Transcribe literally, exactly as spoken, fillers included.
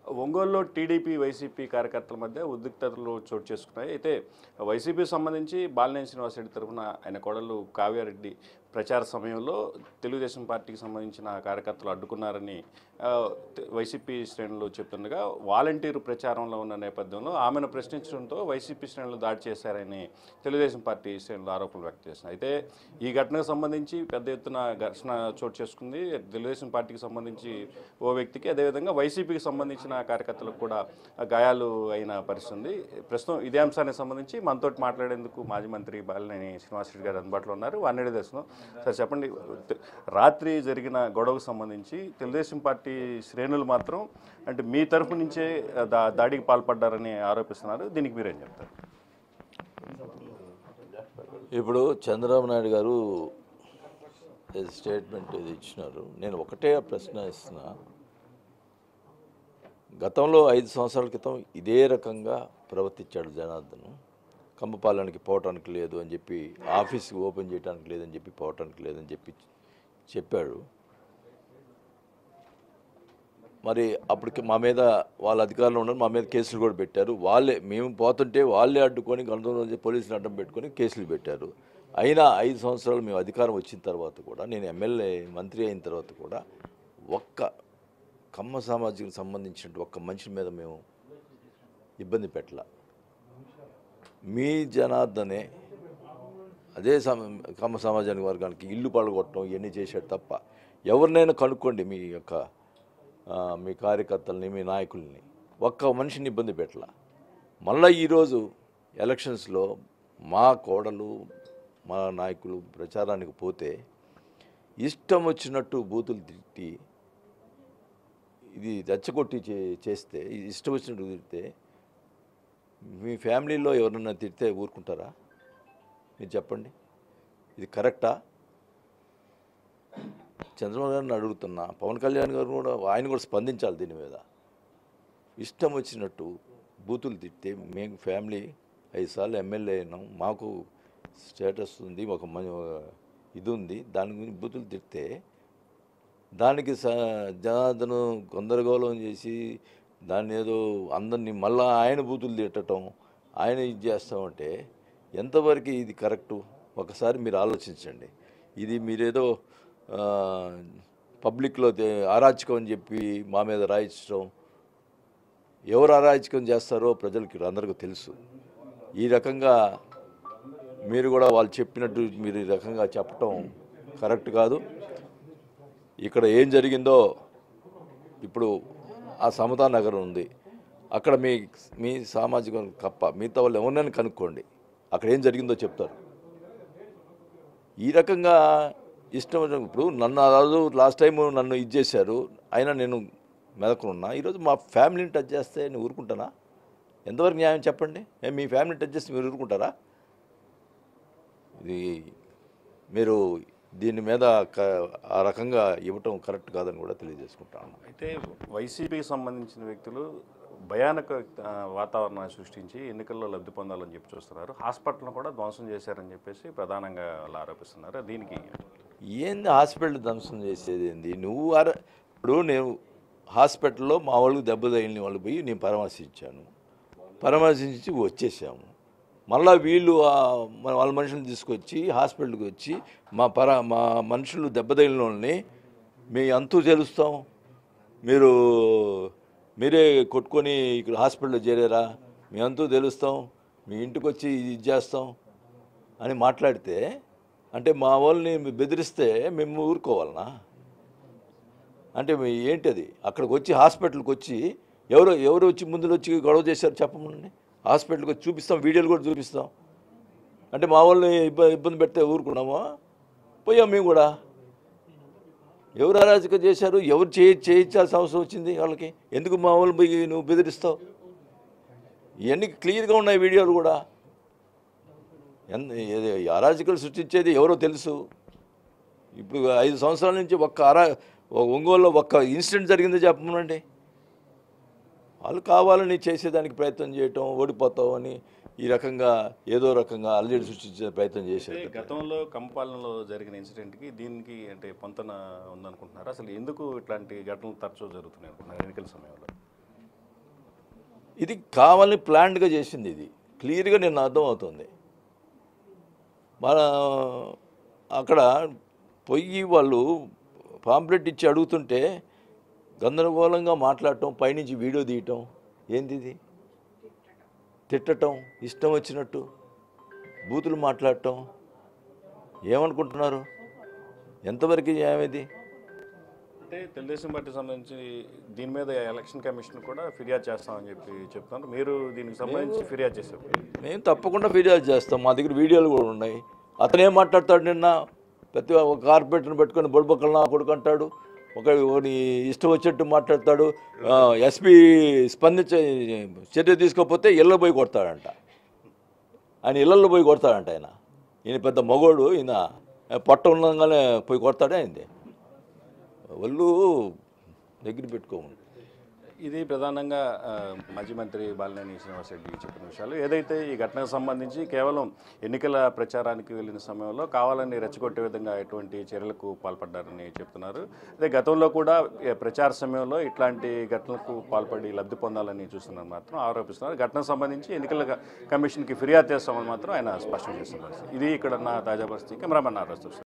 ఒంగోలులో TDP YCP కార్యకర్తల మధ్య ఉద్రిక్తతలు చోటు చేసుకున్నాయి. అయితే వైసీపీ సంబంధించి బాలినేని శ్రీనివాసరెడ్డి తరఫున ఆయన కోడలు కావ్యారెడ్డి ప్రచార సమయంలో తెలుగుదేశం పార్టీకి సంబంధించిన కార్యకర్తలు అడ్డుకున్నారని వైసీపీ శ్రేణులు చెప్తుండగా, వాలంటీరు ప్రచారంలో ఉన్న నేపథ్యంలో ఆమెను ప్రశ్నించడంతో వైసీపీ శ్రేణులు దాడి చేశారని తెలుగుదేశం పార్టీ శ్రేణులు ఆరోపణలు వ్యక్తం చేస్తున్నాయి. అయితే ఈ ఘటనకు సంబంధించి పెద్ద ఎత్తున ఘర్షణ చోటు చేసుకుంది. తెలుగుదేశం పార్టీకి సంబంధించి ఓ వ్యక్తికి, అదేవిధంగా వైసీపీకి సంబంధించిన కార్యకర్తలకు కూడా గాయాలు అయిన పరిస్థితి ఉంది. ప్రస్తుతం ఇదే అంశానికి సంబంధించి మనతో మాట్లాడేందుకు మాజీ మంత్రి బాలినేని శ్రీనివాసరెడ్డి గారు అందుబాటులో ఉన్నారు. వారిని తెలుసుకుందాం. సార్ చెప్పండి, రాత్రి జరిగిన గొడవకు సంబంధించి తెలుగుదేశం పార్టీ శ్రేణులు మాత్రం అంటే మీ తరఫు నుంచే దా దాడికి పాల్పడ్డారని ఆరోపిస్తున్నారు. దీనికి మీరేం చెప్తారు? ఇప్పుడు చంద్రబాబు నాయుడు గారు స్టేట్మెంట్ ఇది ఇచ్చినారు. నేను ఒకటే ప్రశ్న ఇస్తున్నా. గతంలో ఐదు సంవత్సరాల క్రితం ఇదే రకంగా ప్రవర్తించాడు జనార్దన్. కంబపాలెనికి పోవటానికి లేదు అని చెప్పి, ఆఫీస్కి ఓపెన్ చేయడానికి లేదని చెప్పి, పోవటానికి లేదని చెప్పి చెప్పాడు. మరి అప్పటికి మా మీద వాళ్ళ అధికారులు ఉన్నారు, మా మీద కేసులు కూడా పెట్టారు. వాళ్ళే మేము పోతుంటే వాళ్ళే అడ్డుకొని గంటలో పోలీసులు అడ్డం పెట్టుకొని కేసులు పెట్టారు. అయినా ఐదు సంవత్సరాలు మేము అధికారం వచ్చిన తర్వాత కూడా, నేను ఎమ్మెల్యే మంత్రి అయిన తర్వాత కూడా ఒక్క కమ్మ సమాజానికి సంబంధించిన ఒక్క మనిషి మీద మేము ఇబ్బంది పెట్టాల. మీ జనార్దనే అదే సమ కమ్మ సమాజానికి వర్గానికి ఇల్లు పడగొట్టడం ఇవన్నీ చేశాడు తప్ప, ఎవరినైనా కనుక్కోండి మీ యొక్క మీ కార్యకర్తలని, మీ నాయకుల్ని, ఒక్క మనిషిని ఇబ్బంది పెట్టాల. మళ్ళీ ఈరోజు ఎలక్షన్స్లో మా కోడలు, మా నాయకులు ప్రచారానికి పోతే ఇష్టం వచ్చినట్టు బూతులు తిట్టి, ఇది రెచ్చగొట్టి చే చేస్తే ఇష్టం వచ్చినట్టు తిడితే, మీ ఫ్యామిలీలో ఎవరన్నా తిడితే ఊరుకుంటారా? మీరు చెప్పండి, ఇది కరెక్టా? చంద్రబాబు గారిని అడుగుతున్నా, పవన్ కళ్యాణ్ గారు కూడా, ఆయన కూడా స్పందించాలి దీని మీద. ఇష్టం వచ్చినట్టు బూతులు తిడితే, మేము ఫ్యామిలీ ఐదు సార్లు ఎమ్మెల్యే అయినాం, మాకు స్టేటస్ ఉంది, ఒక ఇది ఉంది, దాని గురించి బూతులు తిడితే దానికి స జనార్దను గందరగోళం చేసి దాన్ని ఏదో అందరినీ మళ్ళా ఆయన బూతులు తిట్టడం, ఆయన ఇది చేస్తామంటే ఎంతవరకు ఇది కరెక్టు? ఒకసారి మీరు ఆలోచించండి. ఇది మీరేదో పబ్లిక్లో అరాచకం అని చెప్పి మా మీద రాయించడం, ఎవరు అరాచకం చేస్తారో ప్రజలకి అందరికీ తెలుసు. ఈ రకంగా మీరు కూడా వాళ్ళు చెప్పినట్టు మీరు ఈ రకంగా చెప్పటం కరెక్ట్ కాదు. ఇక్కడ ఏం జరిగిందో, ఇప్పుడు ఆ సమతా నగరం ఉంది, అక్కడ మీ మీ సామాజిక కప్ప మిగతా వాళ్ళు ఎవరినైనా కనుక్కోండి, అక్కడ ఏం జరిగిందో చెప్తారు. ఈ రకంగా ఇష్టం ఇప్పుడు నన్ను ఆ రోజు లాస్ట్ టైం నన్ను ఇది చేశారు, అయినా నేను మెదకున్నా. ఈరోజు మా ఫ్యామిలీని టచ్ చేస్తే నేను ఊరుకుంటానా? ఎంతవరకు న్యాయం చెప్పండి? మీ ఫ్యామిలీని టచ్ చేస్తే మీరు ఊరుకుంటారా? ఇది మీరు దీని మీద ఆ రకంగా ఇవ్వటం కరెక్ట్ కాదని కూడా తెలియజేసుకుంటాను. అయితే వైసీపీకి సంబంధించిన వ్యక్తులు భయానక వాతావరణాన్ని సృష్టించి ఎన్నికల్లో లబ్ధి పొందాలని చెప్పి చూస్తున్నారు. హాస్పిటల్ను కూడా ధ్వంసం చేశారని చెప్పేసి ప్రధానంగా వాళ్ళు ఆరోపిస్తున్నారు. దీనికి ఏంది హాస్పిటల్ ధ్వంసం చేసేది ఏంది? నువ్వు అర ఇప్పుడు నేను హాస్పిటల్లో మా వాళ్ళకి దెబ్బ తగిలిన వాళ్ళు పోయి నేను పరామర్శించాను, పరామర్శించి వచ్చేసాము. మళ్ళీ వీళ్ళు వాళ్ళ మనుషులను తీసుకొచ్చి హాస్పిటల్కి వచ్చి మా పర మా మనుషులు దెబ్బతగిలిన వాళ్ళని మేము అంతూ తెలుస్తాం, మీరు మీరే కొట్టుకొని ఇక్కడ హాస్పిటల్లో చేరారా, మేమంతూ తెలుస్తాం, మీ ఇంటికి వచ్చి ఇది చేస్తాం అని మాట్లాడితే, అంటే మా వాళ్ళని బెదిరిస్తే మేము ఊరుకోవాలనా? అంటే ఏంటది? అక్కడికి వచ్చి హాస్పిటల్కి వచ్చి ఎవరు ఎవరు వచ్చి ముందు వచ్చి గొడవ చేశారు చెప్పమండి. హాస్పిటల్కి వచ్చి చూపిస్తాం, వీడియోలు కూడా చూపిస్తాం. అంటే మా వాళ్ళని ఇబ్బ ఇబ్బంది పెడితే ఊరుకున్నామా? పోయాం మేము కూడా. ఎవరు అరాజకం చేశారు, ఎవరు చేయి చేయించాల్సిన అవసరం వచ్చింది వాళ్ళకి? ఎందుకు మా వాళ్ళు పోయి నువ్వు బెదిరిస్తావు? ఇవన్నీ క్లియర్గా ఉన్నాయి వీడియోలు కూడా. ఎంత అరాజకాలు సృష్టించేది ఎవరో తెలుసు. ఇప్పుడు ఐదు సంవత్సరాల నుంచి ఒక్క అరా ఒంగోలులో ఒక్క ఇన్సిడెంట్ జరిగింది చెప్పమనండి. వాళ్ళు కావాలని చేసేదానికి ప్రయత్నం చేయటం, ఓడిపోతావు అని ఈ రకంగా ఏదో రకంగా అల్లరి సృష్టించే ప్రయత్నం చేశారు. గతంలో కంపాలనలో జరిగిన ఇన్సిడెంట్కి దీనికి అంటే పొంతన ఉందనుకుంటున్నారు. అసలు ఎందుకు ఇట్లాంటి ఘటనలు తరచూ జరుగుతున్నాయి అనుకుంటున్నారు ఎన్నికల సమయంలో? ఇది కావాలని ప్లాన్డ్గా చేసింది, ఇది క్లియర్గా నేను అర్థం అవుతుంది. మన అక్కడ పొయ్యి వాళ్ళు పాంప్లెట్ ఇచ్చి అడుగుతుంటే గందరగోళంగా మాట్లాడటం, పైనుంచి వీడియో తీయటం, ఏంది ఇది? తిట్టటం, ఇష్టం వచ్చినట్టు బూతులు మాట్లాడటం, ఏమనుకుంటున్నారు? ఎంతవరకు ఏమైంది? అంటే తెలుగుదేశం పార్టీ సంబంధించి దీని మీద ఎలక్షన్ కమిషన్ కూడా ఫిర్యాదు చేస్తామని చెప్పి చెప్తున్నారు. మీరు దీనికి సంబంధించి ఫిర్యాదు చేశారు. మేము తప్పకుండా ఫిర్యాదు చేస్తాం, మా దగ్గర వీడియోలు కూడా ఉన్నాయి. అతను ఏం మాట్లాడతాడు? నిన్న ప్రతి ఒక కార్పొరేటర్ని పెట్టుకొని బొడ్బొక్కలు నా కొడుకు అంటాడు, ఒక ఒకని ఇష్టం వచ్చినట్టు మాట్లాడతాడు. ఎస్పీ స్పందించే చర్య తీసుకోకపోతే ఇళ్ళలో పోయి కొడతాడంట, ఆయన ఇళ్ళల్లో పోయి కొడతాడంట. ఆయన ఈయన పెద్ద మగోడు, ఈయన పొట్ట ఉండగానే పోయి కొడతాడే అయింది. వాళ్ళు దగ్గర పెట్టుకోమని. ఇది ప్రధానంగా ఆ, మాజీ మంత్రి బాలినేని శ్రీనివాసరెడ్డి చెప్పిన విషయాలు. ఏదైతే ఈ ఘటనకు సంబంధించి కేవలం ఎన్నికల ప్రచారానికి వెళ్ళిన సమయంలో కావాలని రెచ్చగొట్టే విధంగా ఎటువంటి చర్యలకు పాల్పడ్డారని చెప్తున్నారు. అదే గతంలో కూడా ఏ, ప్రచార సమయంలో ఇట్లాంటి ఘటనలకు పాల్పడి లబ్ధి పొందాలని చూస్తున్నారు మాత్రం ఆరోపిస్తున్నారు. ఘటనకు సంబంధించి ఎన్నికల కమిషన్కి ఫిర్యాదు చేస్తామని మాత్రం ఆయన స్పష్టం చేస్తున్నారు. ఇది ఇక్కడ నా తాజా పరిస్థితి. కెమెరామెన్ నారాజు.